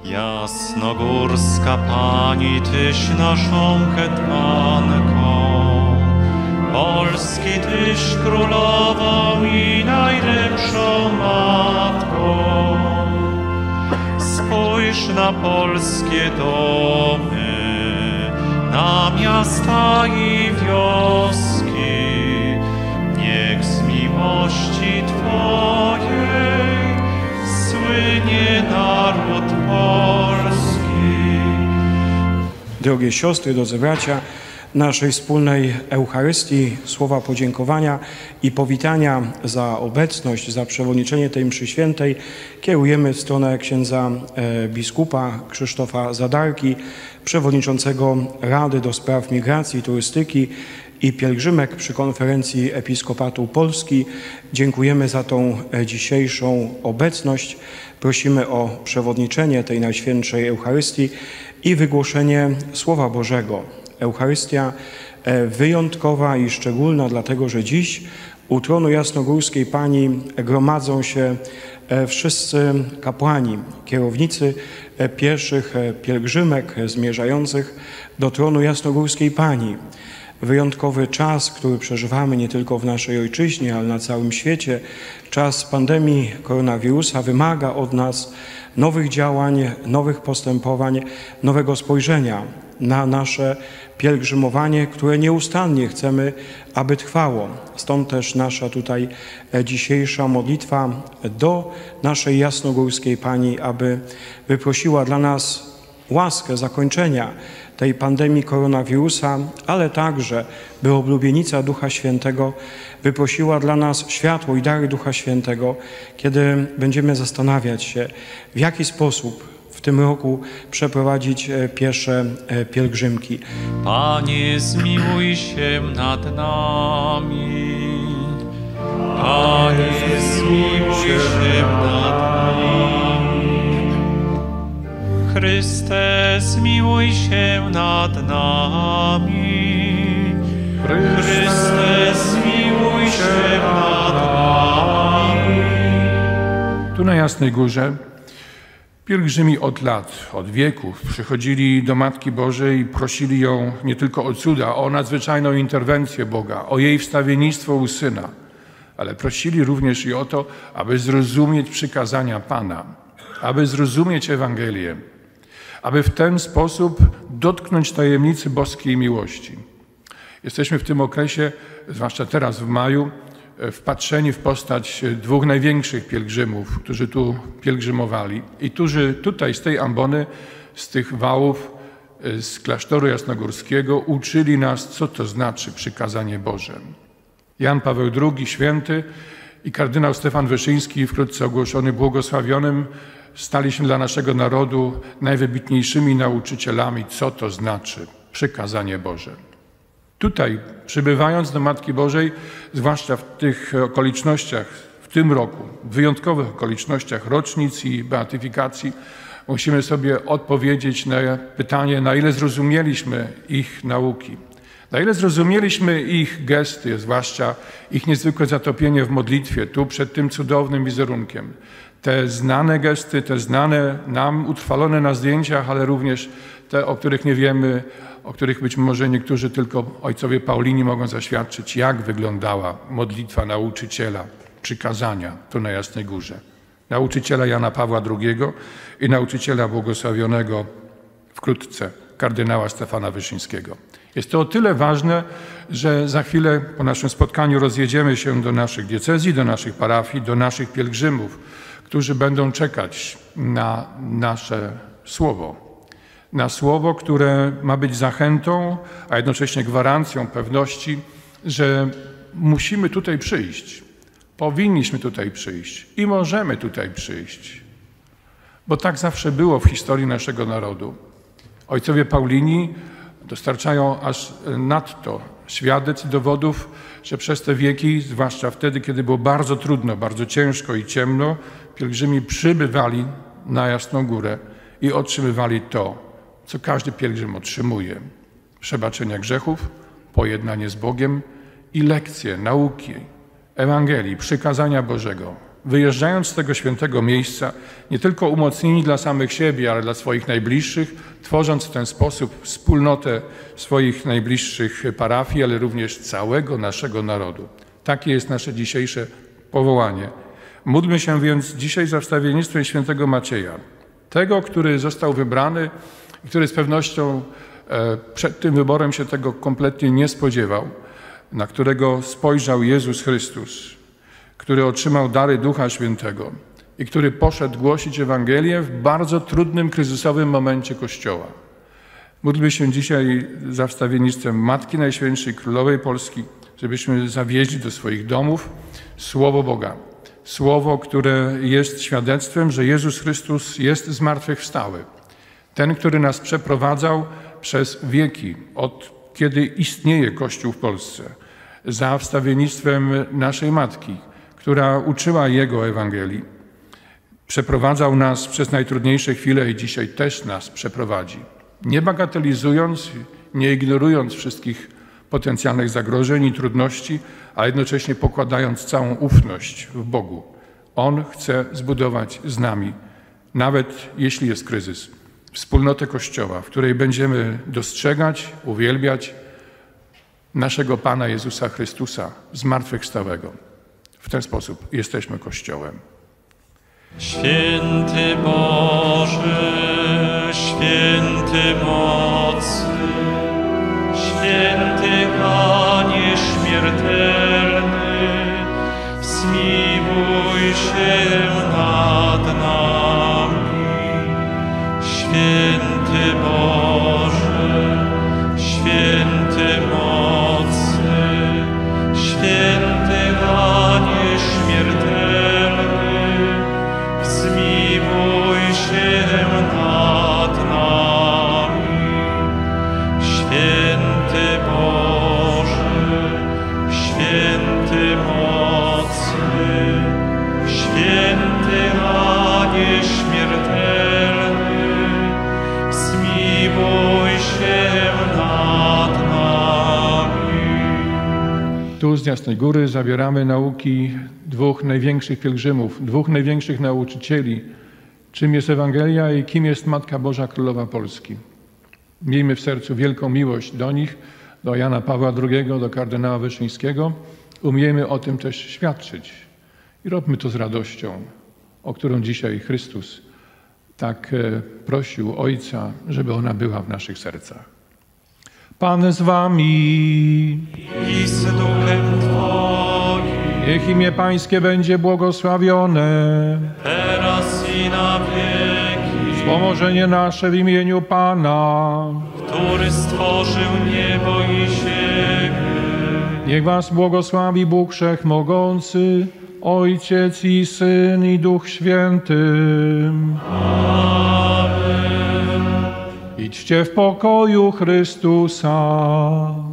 Jasnogórska Pani, Tyś naszą hetmanką, Polski Tyś królową i najlepszą matką. Spójrz na polskie domy, na miasta i wioski, niech z miłości Twojej słynie naród polski. Drogie siostry, drodzy bracia, naszej wspólnej Eucharystii, słowa podziękowania i powitania za obecność, za przewodniczenie tej mszy świętej kierujemy w stronę księdza biskupa Krzysztofa Zadarki, przewodniczącego Rady do Spraw Migracji, Turystyki i Pielgrzymek przy Konferencji Episkopatu Polski. Dziękujemy za tą dzisiejszą obecność. Prosimy o przewodniczenie tej Najświętszej Eucharystii i wygłoszenie Słowa Bożego. Eucharystia wyjątkowa i szczególna, dlatego że dziś u tronu Jasnogórskiej Pani gromadzą się wszyscy kapłani, kierownicy pierwszych pielgrzymek zmierzających do tronu Jasnogórskiej Pani. Wyjątkowy czas, który przeżywamy nie tylko w naszej ojczyźnie, ale na całym świecie, czas pandemii koronawirusa wymaga od nas nowych działań, nowych postępowań, nowego spojrzenia na nasze pielgrzymowanie, które nieustannie chcemy, aby trwało. Stąd też nasza tutaj dzisiejsza modlitwa do naszej Jasnogórskiej Pani, aby wyprosiła dla nas łaskę zakończenia tej pandemii koronawirusa, ale także, by oblubienica Ducha Świętego wyprosiła dla nas światło i dary Ducha Świętego, kiedy będziemy zastanawiać się, w jaki sposób w tym roku przeprowadzić pierwsze pielgrzymki. Panie, zmiłuj się nad nami. Panie, zmiłuj się nad nami. Chryste, zmiłuj się nad nami. Chryste, zmiłuj się nad nami. Tu na Jasnej Górze pielgrzymi od lat, od wieków przychodzili do Matki Bożej i prosili ją nie tylko o cuda, o nadzwyczajną interwencję Boga, o jej wstawiennictwo u Syna, ale prosili również i o to, aby zrozumieć przykazania Pana, aby zrozumieć Ewangelię, aby w ten sposób dotknąć tajemnicy boskiej miłości. Jesteśmy w tym okresie, zwłaszcza teraz w maju, wpatrzeni w postać dwóch największych pielgrzymów, którzy tu pielgrzymowali i którzy tutaj z tej ambony, z tych wałów, z klasztoru jasnogórskiego uczyli nas, co to znaczy przykazanie Boże. Jan Paweł II, święty, i kardynał Stefan Wyszyński, wkrótce ogłoszony błogosławionym, stali się dla naszego narodu najwybitniejszymi nauczycielami, co to znaczy przykazanie Boże. Tutaj, przybywając do Matki Bożej, zwłaszcza w tych okolicznościach, w tym roku, w wyjątkowych okolicznościach rocznic i beatyfikacji, musimy sobie odpowiedzieć na pytanie, na ile zrozumieliśmy ich nauki, na ile zrozumieliśmy ich gesty, zwłaszcza ich niezwykłe zatopienie w modlitwie, tu przed tym cudownym wizerunkiem. Te znane gesty, te znane nam, utrwalone na zdjęciach, ale również te, o których nie wiemy, o których być może niektórzy tylko ojcowie Paulini mogą zaświadczyć, jak wyglądała modlitwa nauczyciela przykazania tu na Jasnej Górze. Nauczyciela Jana Pawła II i nauczyciela błogosławionego wkrótce kardynała Stefana Wyszyńskiego. Jest to o tyle ważne, że za chwilę po naszym spotkaniu rozjedziemy się do naszych diecezji, do naszych parafii, do naszych pielgrzymów, którzy będą czekać na nasze słowo. Na słowo, które ma być zachętą, a jednocześnie gwarancją pewności, że musimy tutaj przyjść, powinniśmy tutaj przyjść i możemy tutaj przyjść. Bo tak zawsze było w historii naszego narodu. Ojcowie Paulini dostarczają aż nadto świadectw i dowodów, że przez te wieki, zwłaszcza wtedy, kiedy było bardzo trudno, bardzo ciężko i ciemno, pielgrzymi przybywali na Jasną Górę i otrzymywali to, co każdy pielgrzym otrzymuje. Przebaczenia grzechów, pojednanie z Bogiem i lekcje, nauki, Ewangelii, przykazania Bożego. wyjeżdżając z tego świętego miejsca, nie tylko umocnieni dla samych siebie, ale dla swoich najbliższych, tworząc w ten sposób wspólnotę swoich najbliższych parafii, ale również całego naszego narodu. Takie jest nasze dzisiejsze powołanie. Módlmy się więc dzisiaj za wstawiennictwem świętego Macieja, tego, który został wybrany i który z pewnością przed tym wyborem się tego kompletnie nie spodziewał, na którego spojrzał Jezus Chrystus, który otrzymał dary Ducha Świętego i który poszedł głosić Ewangelię w bardzo trudnym, kryzysowym momencie Kościoła. Módlmy się dzisiaj za wstawiennictwem Matki Najświętszej Królowej Polski, żebyśmy zawieźli do swoich domów Słowo Boga. Słowo, które jest świadectwem, że Jezus Chrystus jest zmartwychwstały. Ten, który nas przeprowadzał przez wieki, od kiedy istnieje Kościół w Polsce, za wstawiennictwem naszej Matki, która uczyła Jego Ewangelii. Przeprowadzał nas przez najtrudniejsze chwile i dzisiaj też nas przeprowadzi. Nie bagatelizując, nie ignorując wszystkich potencjalnych zagrożeń i trudności, a jednocześnie pokładając całą ufność w Bogu. On chce zbudować z nami, nawet jeśli jest kryzys, wspólnotę Kościoła, w której będziemy dostrzegać, uwielbiać naszego Pana Jezusa Chrystusa, zmartwychwstałego. W ten sposób jesteśmy Kościołem. Święty Boże, święty mocny, święty Panie śmiertelny, zmiłuj się nad nami. Święty Boże, święty mocny, święty Panie śmiertelny, zmiłuj się nad nami. Święty Boże, święty mocny, święty Panie śmiertelny, zmiłuj się nad nami. Tu z Jasnej Góry zabieramy nauki dwóch największych pielgrzymów, dwóch największych nauczycieli, czym jest Ewangelia i kim jest Matka Boża Królowa Polski. Miejmy w sercu wielką miłość do nich, do Jana Pawła II, do kardynała Wyszyńskiego. Umiejmy o tym też świadczyć i robmy to z radością, o którą dzisiaj Chrystus tak prosił Ojca, żeby ona była w naszych sercach. Pan z wami. I z duchem Twoim, Niech imię Pańskie będzie błogosławione. teraz i na wieki, Pomożenie nasze w imieniu Pana. który stworzył niebo i ziemię. Niech was błogosławi Bóg Wszechmogący, Ojciec i Syn i Duch Święty. Idźcie w pokoju Chrystusa.